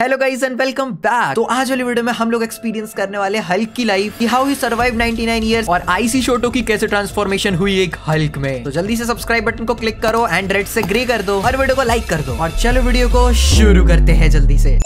Hello guys and welcome back. तो आज वाली वीडियो में हम लोग एक्सपीरियंस करने वाले हल्क की लाइफ कि हाउ ही सर्वाइव 99 इयर्स और आईसी शोटो की कैसे ट्रांसफॉर्मेशन हुई एक हल्क में। तो जल्दी से सब्सक्राइब बटन को क्लिक करो एंड रेड से ग्रे कर दो और वीडियो को लाइक कर दो और चलो वीडियो को शुरू करते हैं जल्दी से।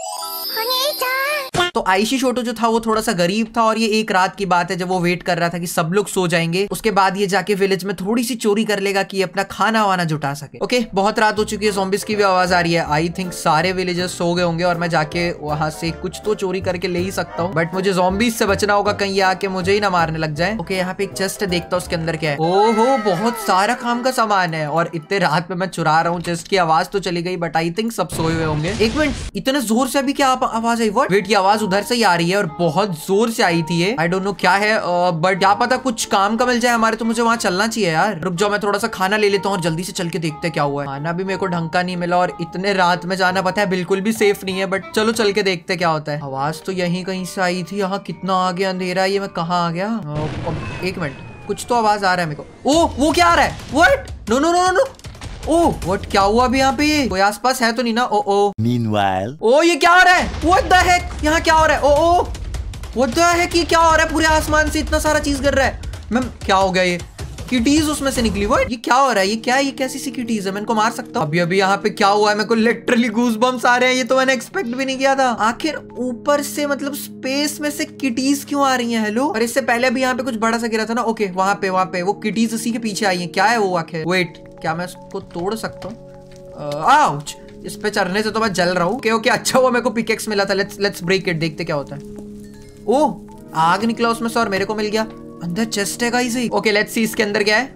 तो आईसी शोटो जो था वो थोड़ा सा गरीब था और ये एक रात की बात है जब वो वेट कर रहा था कि सब लोग सो जाएंगे, उसके बाद ये जाके विलेज में थोड़ी सी चोरी कर लेगा कि अपना खाना वाना जुटा सके। ओके, बहुत रात हो चुकी है, ज़ॉम्बीज़ की भी आवाज आ रही है। आई थिंक सारे विलेजर्स सो गए होंगे और मैं जाके वहां से कुछ तो चोरी करके ले ही सकता हूँ, बट मुझे ज़ॉम्बीज़ से बचना होगा, कहीं ये आके मुझे ही ना मारने लग जाए। ओके, यहाँ पे एक चेस्ट देखता हूँ उसके अंदर क्या है। ओहो, बहुत सारा काम का सामान है और इतने रात में मैं चुरा रहा हूँ। चेस्ट की आवाज तो चली गई बट आई थिंक सब सोए हुए होंगे। एक मिनट, इतने जोर से अभी क्या आवाज आई? वेट, की आवाज उधर से ही आ रही है और बहुत जोर से आई थी ये। आई डोंट नो क्या है, बट क्या पता कुछ काम का मिल जाए हमारे, तो मुझे वहां चलना चाहिए यार। रुक जाओ, मैं थोड़ा सा खाना ले लेता हूँ और जल्दी से चल के देखते क्या हुआ है। खाना भी मेरे को ढंग का नहीं मिला और इतने रात में जाना पता है बिल्कुल भी सेफ नहीं है, बट चलो चल के देखते क्या होता है। आवाज तो यहीं कहीं से आई थी, यहाँ कितना आगे अंधेरा है, ये मैं कहाँ आ गया? एक मिनट, कुछ तो आवाज आ रहा है मेरे को। ओ, वो क्या आ रहा है? What? No no no no. Oh, what, क्या हुआ अभी यहाँ पे? कोई आसपास है तो नहीं ना? ओ Meanwhile, ओ, ये क्या हो रहा है? व्हाट द हेक, यहाँ क्या हो रहा है? ओ व्हाट द हेक, ये क्या हो रहा है? पूरे आसमान से इतना सारा चीज गिर रहा है। मैम, क्या हो गया? ये किटीज उसमें से निकली। व्हाट, ये क्या हो रहा है? ये क्या है? ये कैसी सी किटीज है? मैं इनको मार सकता हूँ? अभी अभी यहाँ पे क्या हुआ है? मेरे को लिटरली गूज़बम्प्स आ रहे हैं। ये तो मैंने एक्सपेक्ट भी नहीं किया था। आखिर ऊपर से मतलब स्पेस में से किटीज क्यों आ रही हैं? हेलो, और इससे पहले भी यहाँ पे कुछ बड़ा सा गिरा था ना। ओके, वहां पे वो किटीज उसी के पीछे आई है। क्या है वो आखिर? वेट, क्या मैं इसको तोड़ सकता हूँ? आउच, इस पे चढ़ने से तो मैं जल रहा हूँ। ओके, अच्छा हुआ मेरे को पिकेक्स मिला था। लेट्स ब्रेक इट, देखते क्या होता है। ओह, आग निकला उसमें से और मेरे को मिल गया। अंदर चेस्ट है गाइस। ओके, लेट्स सी इसके अंदर क्या है।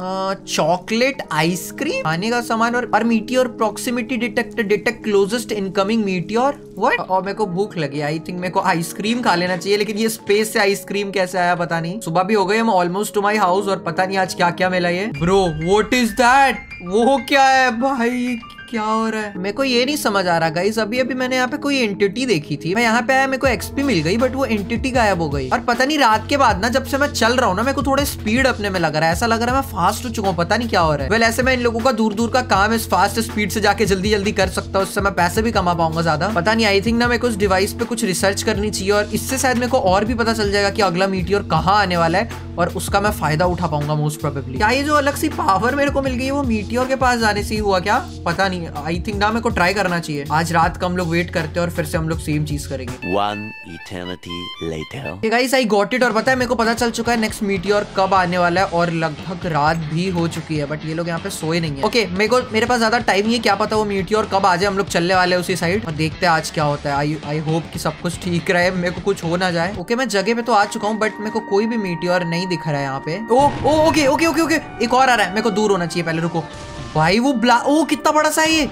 चॉकलेट आइसक्रीम, खाने का सामान और meteor proximity detect closest incoming meteor. What? और मेरे को भूख लगी। आई थिंक मेरे को आइसक्रीम खा लेना चाहिए, लेकिन ये स्पेस से आइसक्रीम कैसे आया पता नहीं। सुबह भी हो गई, हम ऑलमोस्ट टू माई हाउस और पता नहीं आज क्या क्या मिला ये। Bro, what is that? वो क्या है भाई? क्या हो रहा है? मेरे को ये नहीं समझ आ रहा गाइस। अभी अभी मैंने यहाँ पे कोई एंटिटी देखी थी, मैं यहाँ पे आया, मेरे को एक्सपी मिल गई, बट वो एंटिटी गायब हो गई। और पता नहीं रात के बाद ना जब से मैं चल रहा हूँ ना, मेरे को थोड़े स्पीड अपने में लग रहा है। ऐसा लग रहा है मैं फास्ट हो चुका हूँ, पता नहीं क्या हो रहा है। वेल, ऐसे मैं इन लोगों का दूर दूर का काम इस फास्ट स्पीड से जाके जल्दी जल्दी कर सकता हूँ, उससे मैं पैसे भी कमा पाऊंगा ज्यादा। पता नहीं, आई थिंक ना मेरे को उस डिवाइस पे कुछ रिसर्च करनी चाहिए और इससे शायद मेरे को और भी पता चल जाएगा कि अगला मीटियोर कहाँ आने वाला है और उसका मैं फायदा उठा पाऊंगा मोस्ट प्रोबेबली। क्या ये जो अलग सी पावर मेरे को मिल गई है वो मीटियोर के पास जाने से ही हुआ क्या? पता नहीं। आई थिंक ना को ट्राई करना चाहिए। आज रात का हम लोग वेट करते हैं और फिर से हम लोग सेम चीज करेंगे। one eternity later. Guys, I got it. और पता है मेरे को पता चल चुका है नेक्स्ट मीटियोर कब आने वाला है और लगभग रात भी हो चुकी है, बट ये लोग यहाँ पे सोए नहीं है। ओके, मेरे पास ज्यादा टाइम नहीं है, क्या पता वो मीटियोर कब आ जाए। हम लोग चलने वाले हैं उसी साइड और देखते हैं आज क्या होता है। आई होप कि सब कुछ ठीक रहे, मेरे को कुछ हो ना जाए। ओके, मैं जगह पे तो आ चुका हूँ बट मेरे को कोई भी मीटियोर नहीं दिख रहा है यहाँ पे। ओके, एक और आ रहा है, मेरे को दूर होना चाहिए। पहले रुको भाई, वो कितना बड़ा सा है ये।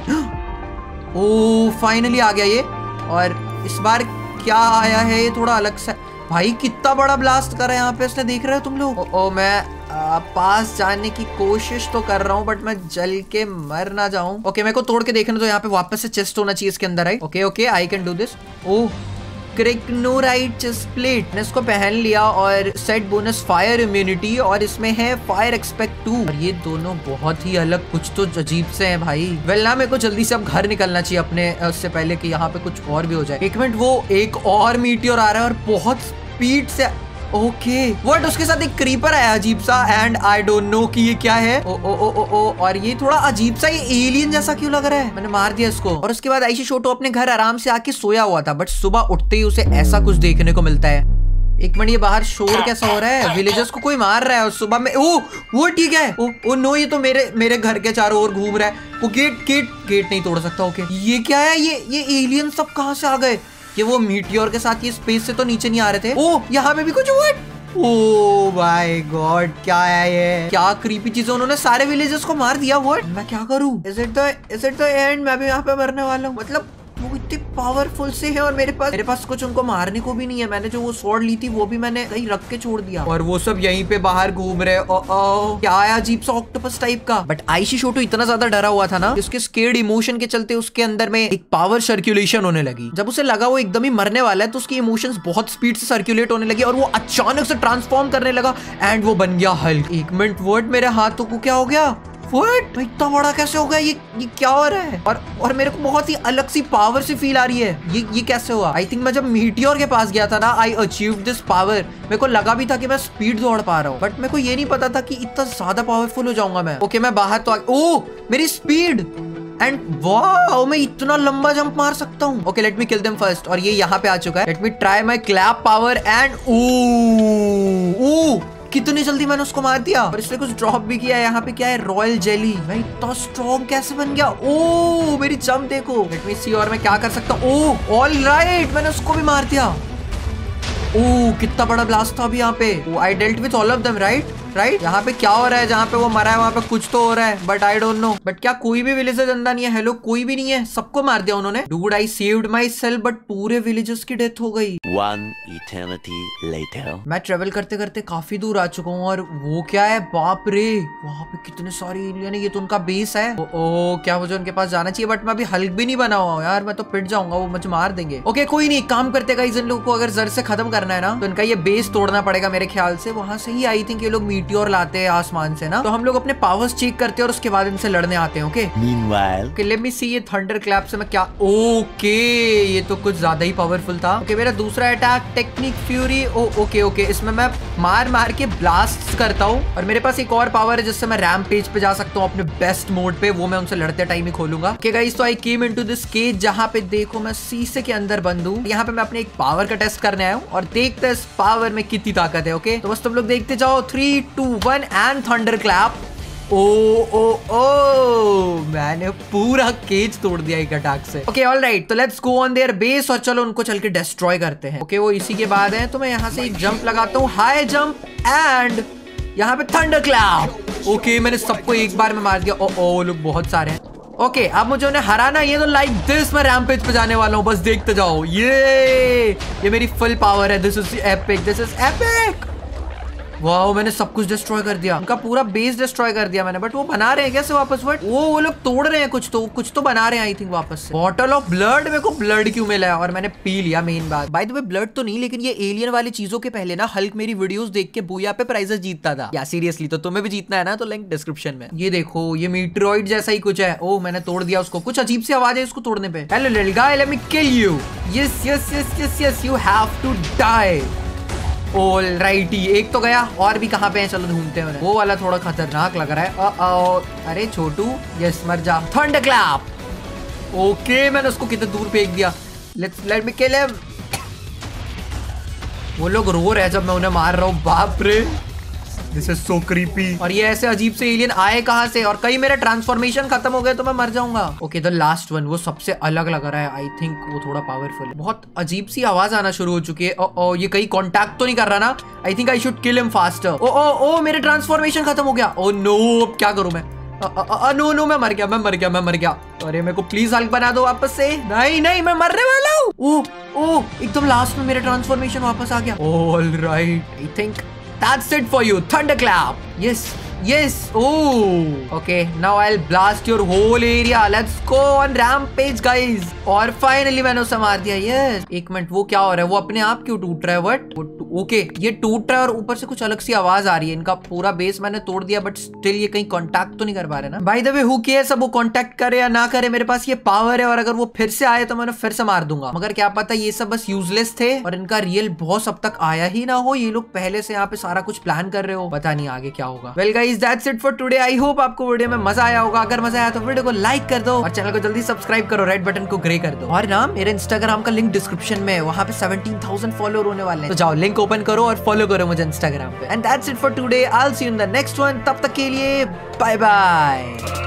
ओ, फाइनली आ गया ये। और इस बार क्या आया है? ये थोड़ा अलग सा। भाई कितना बड़ा ब्लास्ट कर रहा है यहाँ पे, इसने, देख रहे हो तुम लोग? मैं पास जाने की कोशिश तो कर रहा हूँ बट मैं जल के मर ना जाऊं। ओके, मेरे को तोड़ के देखना, तो यहाँ पे वापस से चेस्ट होना चाहिए इसके अंदर। Okay, I can do this. Oh, क्रिग्नोराइट चेस्ट प्लेट, ने इसको पहन लिया और सेट बोनस फायर इम्यूनिटी और इसमें है फायर एक्सपेक्ट 2। और ये दोनों बहुत ही अलग, कुछ तो अजीब से हैं भाई। वेल ना, मेरे को जल्दी से अब घर निकलना चाहिए अपने, उससे पहले कि यहाँ पे कुछ और भी हो जाए। एक मिनट, वो एक और मीटियोर आ रहा है और बहुत स्पीड से। ओके, व्हाट, उसके साथ एक क्रीपर आया अजीब सा एंड आई डोंट नो कि ये क्या है। ओ, और ये थोड़ा अजीब सा, ये एलियन जैसा क्यों लग रहा है? मैंने मार दिया इसको। और उसके बाद आईसी शोटो अपने घर आराम से आके सोया हुआ था, बट सुबह उठते ही उसे ऐसा कुछ देखने को मिलता है। एक मिनट, ये बाहर शोर कैसा हो रहा है? विलेजर्स को कोई मार रहा है और सुबह में। वो ठीक है। ओ नो, ये तो मेरे घर के चारों ओर घूम रहा है। वो गेट नहीं तोड़ सकता। ओके, ये क्या है? ये एलियन सब कहाँ से आ गए? ये वो मीटियोर के साथ ये स्पेस से तो नीचे नहीं आ रहे थे। ओ, यहाँ पे भी कुछ हुआ। ओ माय गॉड, क्या है ये? क्या क्रीपी चीजें, उन्होंने सारे विलेजर्स को मार दिया। व्हाट, मैं क्या करूं? Is it the end? मैं भी यहाँ पे मरने वाला हूँ। मतलब वो इतने पावरफुल से है और मेरे पास कुछ उनको मारने को भी नहीं है। मैंने जो वो स्वॉर्ड ली थी वो भी मैंने कहीं रख के छोड़ दिया और वो सब यहीं पे बाहर घूम रहे। क्या आया अजीब सा ऑक्टोपस टाइप का। बट आईसी शोटो इतना ज्यादा डरा हुआ था ना, उसके स्केर्ड इमोशन के चलते उसके अंदर में एक पावर सर्कुलेशन होने लगी। जब उसे लगा वो एकदम ही मरने वाला है तो उसकी इमोशंस बहुत स्पीड से सर्कुलेट होने लगी और वो अचानक से ट्रांसफॉर्म करने लगा एंड वो बन गया हल्क। एक मिनट, वर्ड, मेरे हाथों को क्या हो गया? व्हाट? इतना बड़ा कैसे हो गया ये क्या हो रहा है? और मेरे को बहुत ही अलग सी पावर से फील आ रही है। ये कैसे हुआ? आई थिंक मैं जब मीटियोर के पास गया था ना, आई अचीव्ड दिस पावर। मेरे को लगा भी था कि मैं स्पीड दौड़ पा रहा हूँ, बट मेरे को ये नहीं पता था कि इतना ज्यादा पावरफुल हो जाऊंगा मैं। ओके, मैं बाहर तो ओ मेरी स्पीड एंड वाओ, मैं इतना लंबा जंप मार सकता हूँ। Okay, let me kill them first. और ये यहाँ पे आ चुका है। Let me try my clap power and oh कितनी जल्दी मैंने उसको मार दिया। और इसने कुछ ड्रॉप भी किया है। यहाँ पे क्या है? Royal jelly. मैं इतना स्ट्रॉन्ग कैसे बन गया? ओ मेरी जंप देखो। लेट मी सी और मैं क्या कर सकता हूँ। ओ ऑल राइट, मैंने उसको भी मार दिया। ओ कितना बड़ा ब्लास्ट था अभी यहाँ पे। I dealt with all of them, right. यहाँ पे क्या हो रहा है? जहाँ पे वो मरा है वहाँ पे कुछ तो हो रहा है, but I don't know. But क्या कोई भी विलेजर जिंदा नहीं है? हेलो, कोई भी नहीं है, सबको मार दिया उन्होंने। Dude, I saved my self, but पूरे विलेजर्स की डेथ हो गई। One eternity later. मैं ट्रेवल करते करते काफी दूर आ चुका हूँ। और वो क्या है? बाप रे, वहाँ पे कितने सारे एलियन है। ये तो उनका बेस है। ओ क्या मुझे उनके पास जाना चाहिए? बट मैं अभी हल्क भी नहीं बना हुआ यार, मैं तो पिट जाऊंगा, वो मुझे मार देंगे। ओके कोई नहीं, काम करते गाइस, इन लोगों को अगर जर से खत्म करना है ना, तो इनका ये बेस तोड़ना पड़ेगा मेरे ख्याल से। वहां से ही आई थिंक ये लोग मीटियोर लाते हैं आसमान से ना, तो हम लोग अपने पावर्स चेक करते हैं और उसके बाद इनसे लड़ने आते हैं। Okay Meanwhile. Let me see ये थंडर क्लैप से मैं क्या। ओके ये तो कुछ ज्यादा ही पावरफुल था। ओके मेरा दूसरा अटैक टेक्निक फ्यूरी। ओके इसमें मैं मार के ब्लास्ट करता हूँ। और मेरे पास एक और पावर है जिससे मैं रैम्पेज पे जा सकता हूँ अपने बेस्ट मोड पे। वो मैं उनसे लड़ते टाइम ही खोलूंगा। ओके गाइस, तो I came into this cage जहाँ पे देखो मैं शीशे के अंदर बंद हूँ। यहाँ पे मैं अपने एक पावर का टेस्ट करने आया हूँ और देखते हैं इस पावर में कितनी ताकत है। ओके तो बस तुम लोग देखते जाओ। 3, 2, 1 एंड थंडर क्लैप। ओ मैंने पूरा केज तोड़ दिया एक अटैक से। ओके ऑलराइट, तो let's go on their base और चलो उनको चल के डिस्ट्रॉय करते हैं। ओके वो इसी के बाद है, तो मैं यहाँ से एक जंप लगाता हूँ, हाई जंप एंड यहाँ पे थंडर क्लैप। ओके मैंने सबको एक बार में मार दिया। ओ लोग बहुत सारे हैं। ओके अब मुझे उन्हें हराना ये तो लाइक दिस मैं रैम्पेज पे जाने वाला हूँ, बस देखते जाओ। ये मेरी फुल पावर है। This is epic, this is epic. Wow मैंने सब कुछ डिस्ट्रॉय कर दिया, उनका पूरा बेस डिस्ट्रॉय कर दिया मैंने। बट वो बना रहे हैं कैसे वापस? बट वो लोग तोड़ रहे हैं कुछ तो बना रहे हैं आई थिंक वापस से। बॉटल ऑफ ब्लड, मेरे को ब्लड क्यों मिला है? और मैंने पी लिया। मेन बात बाय द वे ब्लड तो नहीं, लेकिन ये एलियन वाली चीजों के पहले ना हल्क मेरी वीडियोस देख के बूया पे प्राइजेस जीतता था। या सीरियसली, तो तुम्हें भी जीतना है ना, तो लिंक डिस्क्रिप्शन में। ये देखो ये मीटरॉइड जैसा ही कुछ है। ओ मैंने तोड़ दिया उसको। कुछ अजीब सी आवाज है इसको तोड़ने पे। Hello little guy, let me kill you. Yes you have to die. Alrighty, एक तो गया, और भी कहाँ पे है? चलो ढूंढते हैं। वो वाला थोड़ा खतरनाक लग रहा है। अरे छोटू यस मर जा। Thunder clap. ओके मैंने उसको कितने दूर फेंक दिया। Let me kill him. वो लोग रो रहे हैं जब मैं उन्हें मार रहा हूँ। बाप रे दिस इज सो क्रीपी। और ये ऐसे अजीब से एलियन आए कहाँ से? और कहीं मेरा ट्रांसफॉर्मेशन खत्म हो गया तो मैं मर जाऊंगा। ओके द लास्ट वन, वो सबसे अलग लग रहा है। आई थिंक वो थोड़ा पावरफुल है। बहुत अजीब सी आवाज आना शुरू हो चुकी है। ओ ये कहीं कांटेक्ट तो नहीं कर रहा ना? I think I should kill him faster. ओ मेरे ट्रांसफॉर्मेशन खत्म हो गया। ओ नो अब क्या करूं मैं? नो मैं मर गया। अरे मेरे को प्लीज हल्क बना दो वापस से। नहीं मैं मरने वाला हूँ। ओ एकदम लास्ट में मेरा ट्रांसफॉर्मेशन वापस आ गया। Alright, I think that's it for you, thunderclap. Yes. Okay, now I'll blast your whole area. Let's go on rampage, guys. और फाइनली मैंने उसे मार दिया। यस एक मिनट, वो क्या हो रहा है? वो अपने आप क्यों टूट रहा है? वट ओके ये टूट रहा है और ऊपर से कुछ अलग सी आवाज आ रही है। इनका पूरा बेस मैंने तोड़ दिया, बट स्टिल ये कहीं कांटेक्ट तो नहीं कर पा रहे ना। By the way who cares, अब वो कांटेक्ट करे या ना करे, मेरे पास ये पावर है। और अगर वो फिर से आए तो मैंने फिर से मार दूंगा। मगर क्या पता ये सब बस यूजलेस थे और इनका रियल बॉस अब तक आया ही ना हो। ये लोग पहले से यहाँ पे सारा कुछ प्लान कर रहे हो, पता नहीं आगे क्या होगा। Well guys that's it for today. I hope आपको वीडियो में मजा आया होगा। अगर मजा आया तो वीडियो को लाइक कर दो और चैनल को जल्दी सब्सक्राइब करो, रेड बटन को ग्रे कर दो। और ना मेरे इंस्टाग्राम का लिंक डिस्क्रिप्शन में, वहां पे 17,000 फॉलोअर होने वाले हैं, तो जाओ लिंक ओपन करो और फॉलो करो मुझे इंस्टाग्राम पे। And that's it for today. I will see you in the next one. तब तक के लिए बाय बाय।